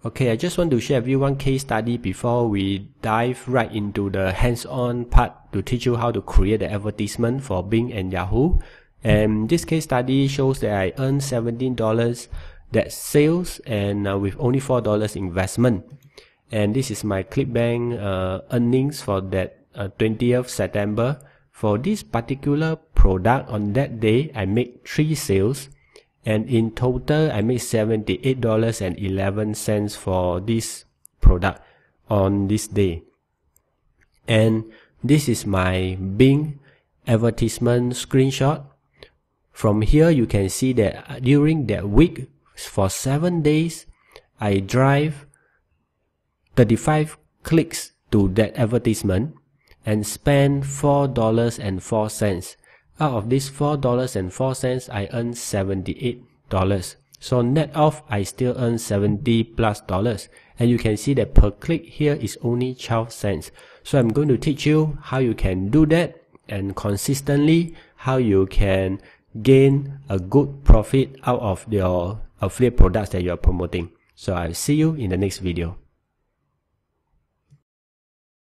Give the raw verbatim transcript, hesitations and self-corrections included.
Okay, I just want to share with you one case study before we dive right into the hands-on part to teach you how to create the advertisement for Bing and Yahoo. And this case study shows that I earned seventeen dollars that sales and uh, with only four dollars investment. And this is my ClickBank uh, earnings for that uh, twentieth September. For this particular product on that day, I make three sales. And in total, I made seventy-eight dollars and eleven cents for this product on this day. And this is my Bing advertisement screenshot. From here, you can see that during that week, for seven days, I drive thirty-five clicks to that advertisement and spend four dollars and four cents. Out of this four dollars and four cents, I earned seventy-eight dollars. So net off, I still earn seventy plus dollars. And you can see that per click here is only twelve cents. So I'm going to teach you how you can do that and consistently how you can gain a good profit out of your affiliate products that you are promoting. So I'll see you in the next video.